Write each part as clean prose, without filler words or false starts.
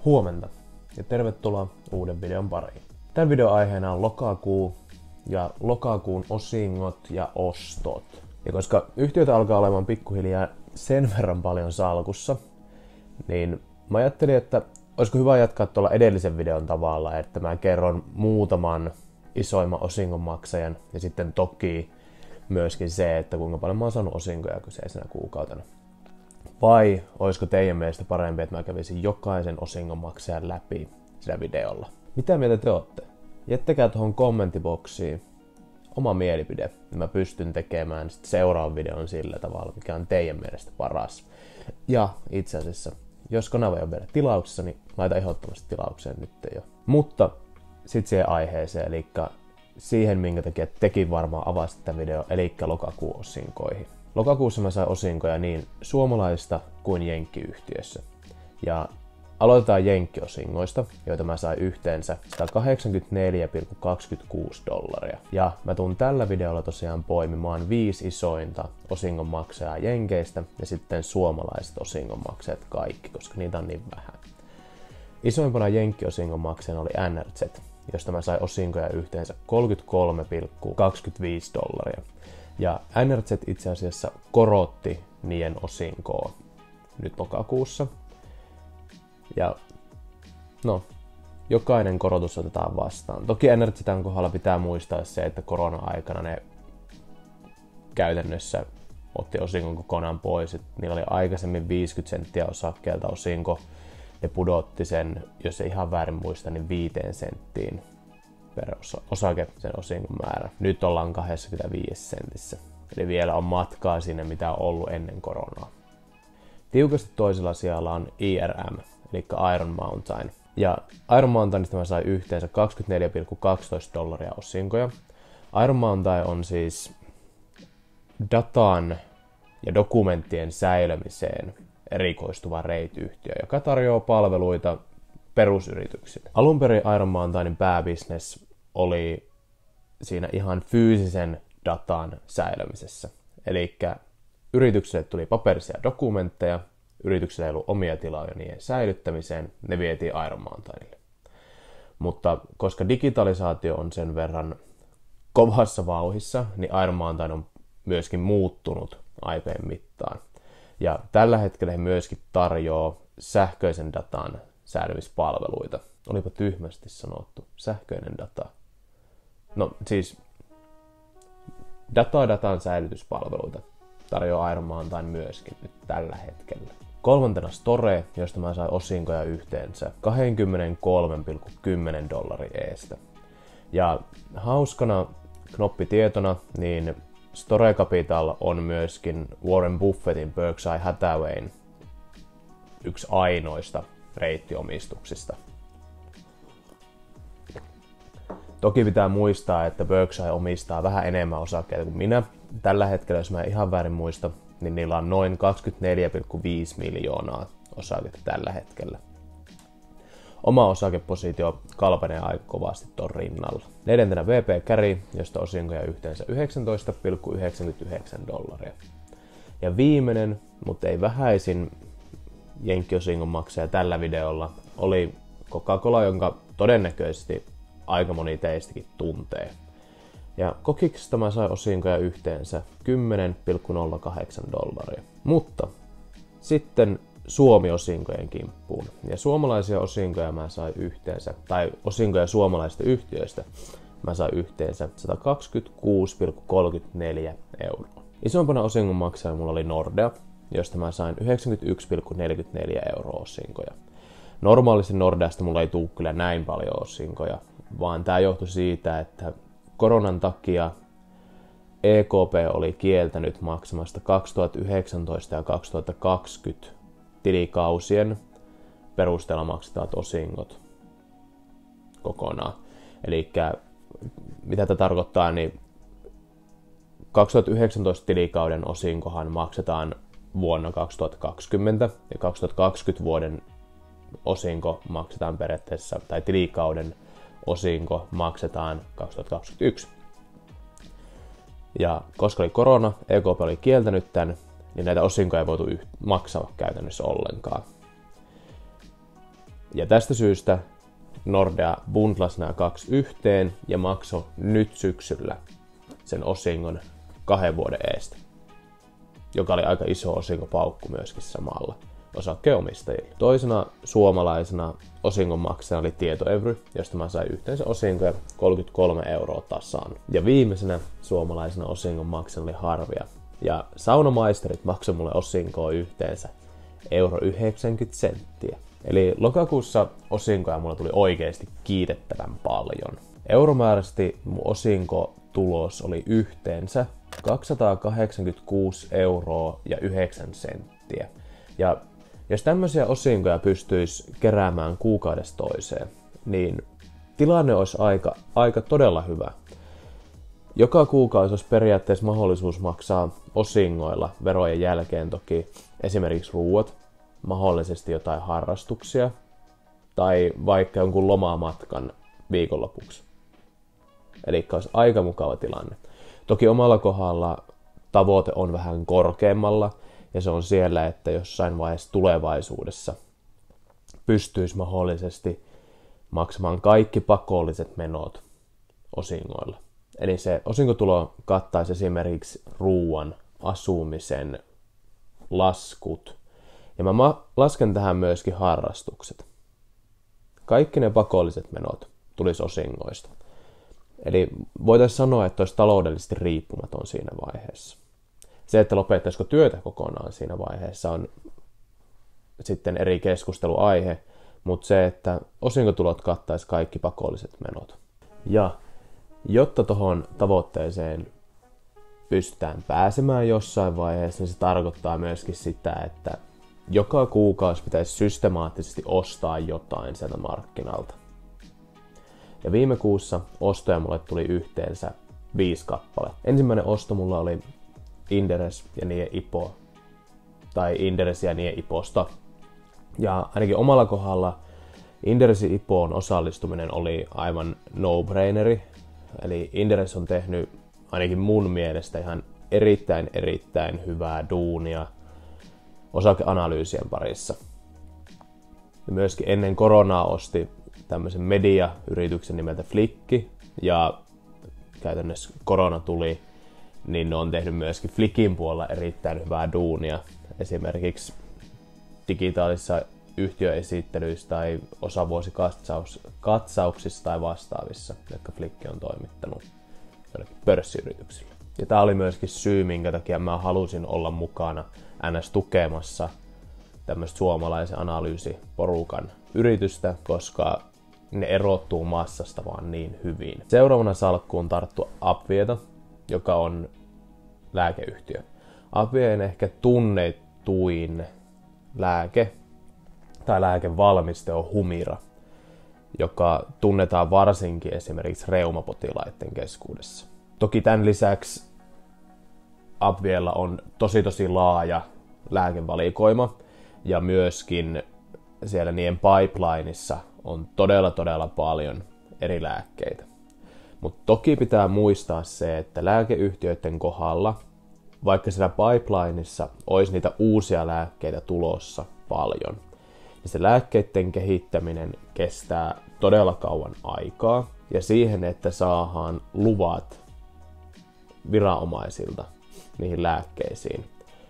Huomenta ja tervetuloa uuden videon pariin. Tämän videon aiheena on lokakuu ja lokakuun osingot ja ostot. Ja koska yhtiötä alkaa olemaan pikkuhiljaa sen verran paljon salkussa, niin mä ajattelin, että olisiko hyvä jatkaa tuolla edellisen videon tavalla, että mä kerron muutaman isoimman osingonmaksajan ja sitten toki myöskin se, että kuinka paljon mä oon saanut osinkoja kyseisenä kuukautena. Vai olisiko teidän mielestä parempi, että mä kävisin jokaisen osingonmaksajan läpi sillä videolla? Mitä mieltä te ootte? Jättäkää tuohon kommenttiboksiin oma mielipide, ja mä pystyn tekemään sit seuraavan videon sillä tavalla, mikä on teidän mielestä paras. Ja itse asiassa, jos kanava ei ole vielä tilauksessa, niin laita ehdottomasti tilaukseen nyt jo. Mutta sitten siihen aiheeseen, eli siihen, minkä takia tekin varmaan avasit tämän videon, eli lokakuun osinkoihin. Lokakuussa mä sain osinkoja niin suomalaisista kuin jenkkiyhtiössä. Ja aloitetaan jenkkiosingoista, joita mä sain yhteensä $184,26. Ja mä tuun tällä videolla tosiaan poimimaan 5 isointa osingonmaksajaa jenkeistä ja sitten suomalaiset osingonmaksajat kaikki, koska niitä on niin vähän. Isoimpana jenkkiosingonmaksajana oli NRZ, josta mä sain osinkoja yhteensä $33,25. Ja NRZ itse asiassa korotti niiden osinkoa nyt lokakuussa. Ja no, jokainen korotus otetaan vastaan. Toki NRZ:n kohdalla pitää muistaa se, että korona-aikana ne käytännössä otti osinkon kokonaan pois. Niillä oli aikaisemmin 50 senttiä osakkeelta osinko. Ne pudotti sen, jos ei ihan väärin muista, niin 5 senttiin per osake sen osinkon määrä. Nyt ollaan 25 sentissä. Eli vielä on matkaa sinne, mitä on ollut ennen koronaa. Tiukasti toisella sijalla on IRM, eli Iron Mountain. Ja Iron Mountainista mä sain yhteensä $24,12 osinkoja. Iron Mountain on siis datan ja dokumenttien säilymiseen erikoistuva REIT-yhtiö, joka tarjoaa palveluita perusyrityksille. Alun perin Iron Mountainin pääbisnes oli siinä ihan fyysisen datan säilymisessä. Eli yritykselle tuli paperisia dokumentteja, yrityksellä ei ollut omia tiloja niiden säilyttämiseen, ne vietiin Iron Mountainille. Mutta koska digitalisaatio on sen verran kovassa vauhissa, niin Iron Mountain on myöskin muuttunut aikojen mittaan. Ja tällä hetkellä he myöskin tarjoaa sähköisen datan säilymispalveluita. Olipa tyhmästi sanottu. Sähköinen data. No siis datan säilytyspalveluita tarjoaa Iron Mountain myöskin nyt tällä hetkellä. Kolmantena Store, josta mä sain osinkoja yhteensä $23,10 eestä. Ja hauskana knoppitietona, niin Store Capital on myöskin Warren Buffettin Berkshire Hathawayn yksi ainoista reittiomistuksista. Toki pitää muistaa, että Berkshire omistaa vähän enemmän osakkeita kuin minä. Tällä hetkellä, jos mä en ihan väärin muista, niin niillä on noin 24,5 miljoonaa osaketta tällä hetkellä. Oma osakepositio kalpenee aika kovasti ton rinnalla. Neljäntenä VP Carry, josta osinkoja yhteensä $19,99. Ja viimeinen, mutta ei vähäisin jenkkiosingonmaksaja tällä videolla oli Coca-Cola, jonka todennäköisesti aika moni teistäkin tuntee. Ja Cokiksesta mä sain osinkoja yhteensä $10,08. Mutta sitten Suomi-osinkojen kimppuun. Ja suomalaisia osinkoja mä sain yhteensä, tai osinkoja suomalaisista yhtiöistä mä sain yhteensä €126,34. Isompana osingonmaksajana mulla oli Nordea, josta mä sain €91,44 osinkoja. Normaalisti Nordeasta mulla ei tule kyllä näin paljon osinkoja, vaan tää johtui siitä, että koronan takia EKP oli kieltänyt maksamasta 2019 ja 2020 tilikausien perusteella maksetaan osingot kokonaan. Eli mitä tämä tarkoittaa, niin 2019 tilikauden osinkohan maksetaan vuonna 2020 ja 2020 vuoden osinko maksetaan periaatteessa, tai tilikauden osinko maksetaan 2021. Ja koska oli korona, EKP oli kieltänyt tämän, niin näitä osinkoja ei voitu maksaa käytännössä ollenkaan. Ja tästä syystä Nordea bundlasi nämä kaksi yhteen ja maksoi nyt syksyllä sen osingon 2 vuoden eestä, joka oli aika iso osinkopaukku myöskin samalla osakkeenomistajille. Toisena suomalaisena osingonmaksajana oli Tietoevry, josta mä sain yhteensä osinkoja 33 € tasaan. Ja viimeisenä suomalaisena osingonmaksajana oli Harvia. Ja Saunamaisterit maksoi mulle osinkoa yhteensä 1,90 €. Eli lokakuussa osinkoja mulla tuli oikeasti kiitettävän paljon. Euromääräisesti mun osinkotulos oli yhteensä 286,09 €. Ja jos tämmöisiä osinkoja pystyisi keräämään kuukaudesta toiseen, niin tilanne olisi aika todella hyvä. Joka kuukausi olisi periaatteessa mahdollisuus maksaa osingoilla verojen jälkeen toki esimerkiksi ruuat, mahdollisesti jotain harrastuksia tai vaikka jonkun lomamatkan viikonlopuksi. Eli olisi aika mukava tilanne. Toki omalla kohdalla tavoite on vähän korkeammalla ja se on siellä, että jossain vaiheessa tulevaisuudessa pystyisi mahdollisesti maksamaan kaikki pakolliset menot osingoilla. Eli se osinkotulo kattaisi esimerkiksi ruuan, asumisen, laskut. Ja mä lasken tähän myöskin harrastukset. Kaikki ne pakolliset menot tulisi osingoista. Eli voitaisiin sanoa, että olisi taloudellisesti riippumaton siinä vaiheessa. Se, että lopettaisiko työtä kokonaan siinä vaiheessa on sitten eri keskusteluaihe, mutta se, että osinkotulot kattaisi kaikki pakolliset menot. Ja jotta tuohon tavoitteeseen pystytään pääsemään jossain vaiheessa, niin se tarkoittaa myöskin sitä, että joka kuukausi pitäisi systemaattisesti ostaa jotain sieltä markkinalta. Ja viime kuussa ostoja mulle tuli yhteensä 5 kappaletta. Ensimmäinen osto mulla oli Inderes ja Nie IPO, tai Inderes ja Nie IPOsta. Ja ainakin omalla kohdalla Inderesin IPOon osallistuminen oli aivan no-braineri. Eli Inderes on tehnyt ainakin mun mielestä ihan erittäin hyvää duunia osakeanalyysien parissa. Ja myöskin ennen koronaa osti tämmöisen mediayrityksen nimeltä Flikki, ja käytännössä korona tuli, niin ne on tehnyt myöskin Flikin puolella erittäin hyvää duunia. Esimerkiksi digitaalisissa yhtiöesittelyissä tai osavuosikatsauksissa tai vastaavissa, jotka Flikki on toimittanut jollekin pörssiyrityksille. Ja tää oli myöskin syy, minkä takia mä halusin olla mukana NS tukemassa tämmöistä suomalaisen analyysiporukan yritystä, koska ne erottuu massasta vaan niin hyvin. Seuraavana salkkuun tarttu Apvieta, joka on lääkeyhtiö. Apvien ehkä tunnetuin lääke tai lääkevalmiste on Humira, joka tunnetaan varsinkin esimerkiksi reumapotilaiden keskuudessa. Toki tämän lisäksi Apviella on tosi laaja lääkevalikoima ja myöskin siellä niiden pipelineissa on todella paljon eri lääkkeitä. Mutta toki pitää muistaa se, että lääkeyhtiöiden kohdalla, vaikka siellä pipelineissa olisi niitä uusia lääkkeitä tulossa paljon, niin se lääkkeiden kehittäminen kestää todella kauan aikaa. Ja siihen, että saadaan luvat viranomaisilta niihin lääkkeisiin,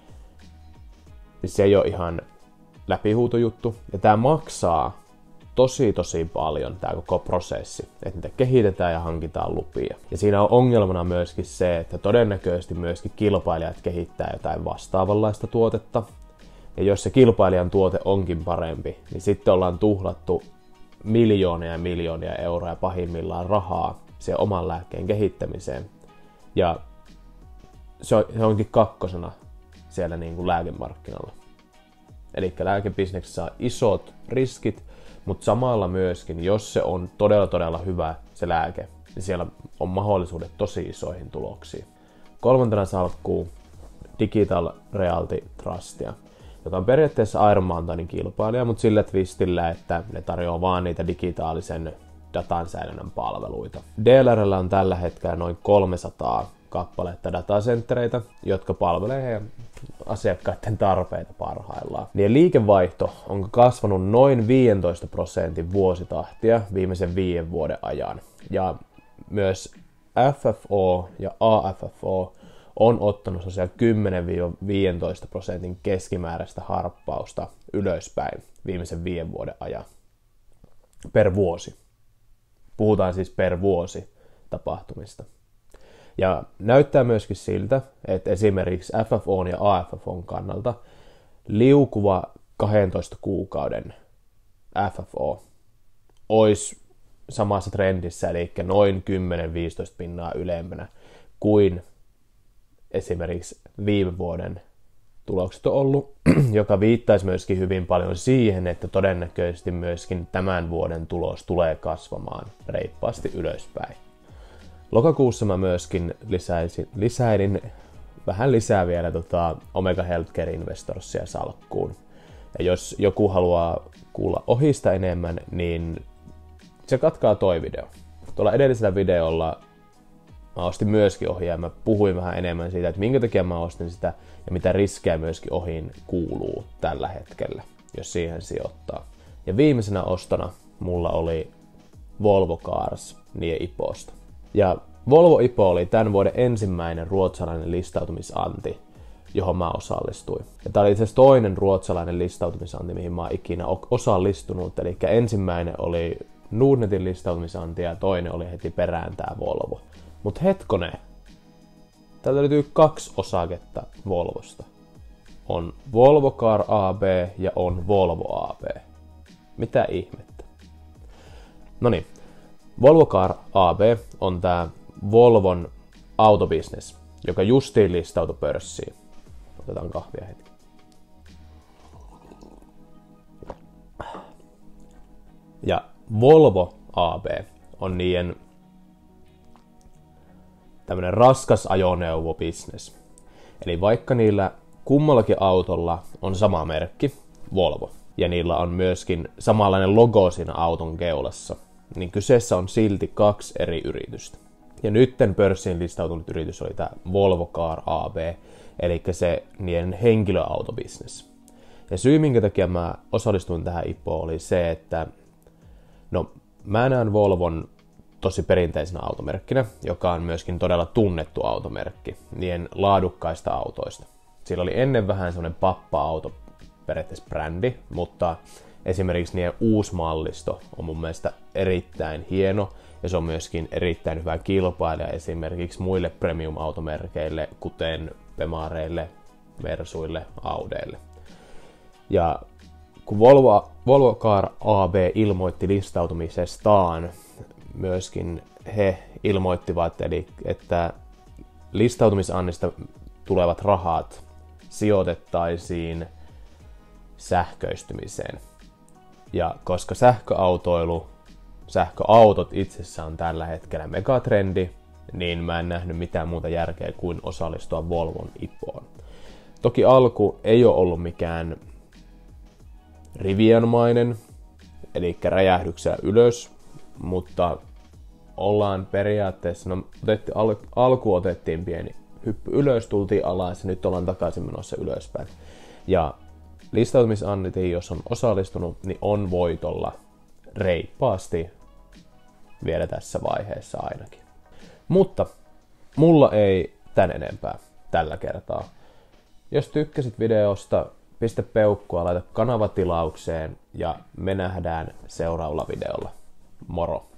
niin se ei ole ihan läpihuutojuttu. Ja tämä maksaa tosi paljon tämä koko prosessi, että niitä kehitetään ja hankitaan lupia. Ja siinä on ongelmana myöskin se, että todennäköisesti myöskin kilpailijat kehittää jotain vastaavanlaista tuotetta. Ja jos se kilpailijan tuote onkin parempi, niin sitten ollaan tuhlattu miljoonia euroja pahimmillaan rahaa siihen oman lääkkeen kehittämiseen. Ja se onkin kakkosena siellä niin kuin lääkemarkkinalla. Eli lääkebisneksessä on isot riskit, mutta samalla myöskin, jos se on todella hyvä se lääke, niin siellä on mahdollisuudet tosi isoihin tuloksiin. Kolmantena salkkuu Digital Realty Trustia, joka on periaatteessa Iron Mountainin kilpailija, mutta sillä twistillä, että ne tarjoaa vaan niitä digitaalisen datan säilönnän palveluita. DLR:llä on tällä hetkellä noin 300 kappaletta datacenttereitä, jotka palvelee asiakkaiden tarpeita parhaillaan. Niiden liikevaihto on kasvanut noin 15% vuositahtia viimeisen 5 vuoden ajan. Ja myös FFO ja AFFO on ottanut 10-15% keskimääräistä harppausta ylöspäin viimeisen 5 vuoden ajan per vuosi. Puhutaan siis per vuosi tapahtumista. Ja näyttää myöskin siltä, että esimerkiksi FFOn ja AFFOn kannalta liukuva 12 kuukauden FFO olisi samassa trendissä, eli noin 10-15% ylempänä kuin esimerkiksi viime vuoden tulokset on ollut, joka viittaisi myöskin hyvin paljon siihen, että todennäköisesti myöskin tämän vuoden tulos tulee kasvamaan reippaasti ylöspäin. Lokakuussa mä myöskin lisäilin vähän lisää vielä Omega Healthcare Investorsia salkkuun. Ja jos joku haluaa kuulla ohista enemmän, niin se katkaa toi video. Tuolla edellisellä videolla mä ostin myöskin ohia ja mä puhuin vähän enemmän siitä, että minkä takia mä ostin sitä ja mitä riskejä myöskin ohiin kuuluu tällä hetkellä, jos siihen sijoittaa. Ja viimeisenä ostona mulla oli Volvo Cars niiden IPOsta. Ja Volvo IPO oli tämän vuoden ensimmäinen ruotsalainen listautumisanti, johon mä osallistuin. Ja tää oli itse asiassa toinen ruotsalainen listautumisanti, mihin mä oon ikinä osallistunut. Eli ensimmäinen oli Nordnetin listautumisanti ja toinen oli heti perään tää Volvo. Mut hetkonen, täältä löytyy 2 osaketta Volvosta. On Volvo Car AB ja on Volvo AB. Mitä ihmettä? Noniin, Volvo Car AB on tää Volvon autobusiness, joka justiin listautui pörssiin. Otetaan kahvia hetki. Ja Volvo AB on niiden tämmönen raskas ajoneuvo-business. Eli vaikka niillä kummallakin autolla on sama merkki, Volvo, ja niillä on myöskin samanlainen logo siinä auton keulassa, niin kyseessä on silti 2 eri yritystä. Ja nytten pörssiin listautunut yritys oli tämä Volvo Car AB, eli se niiden henkilöautobisnes. Ja syy, minkä takia mä osallistuin tähän IPOon, oli se, että mä näen Volvon tosi perinteisenä automerkkinä, joka on myöskin todella tunnettu automerkki niiden laadukkaista autoista. Sillä oli ennen vähän semmoinen pappa-auto periaatteessa brändi, mutta esimerkiksi niiden uusi mallisto on mun mielestä erittäin hieno ja se on myöskin erittäin hyvä kilpailija esimerkiksi muille premium-automerkeille, kuten Bemareille, Mersuille, Audeille. Ja kun Volvo Car AB ilmoitti listautumisestaan, myöskin he ilmoittivat, että listautumisannista tulevat rahat sijoitettaisiin sähköistymiseen. Ja koska sähköautot itsessään on tällä hetkellä megatrendi, niin mä en nähnyt mitään muuta järkeä kuin osallistua Volvon IPOon. Toki alku ei ole ollut mikään Rivianmainen, eli räjähdyksellä ylös, mutta ollaan periaatteessa, alku otettiin pieni hyppy ylös, tultiin alas ja nyt ollaan takaisin menossa ylöspäin. Ja listautumisannitiin, jos on osallistunut, niin on voitolla reippaasti vielä tässä vaiheessa ainakin. Mutta mulla ei tän enempää tällä kertaa. Jos tykkäsit videosta, pistä peukkua, laita kanava tilaukseen ja me nähdään seuraavalla videolla. Moro!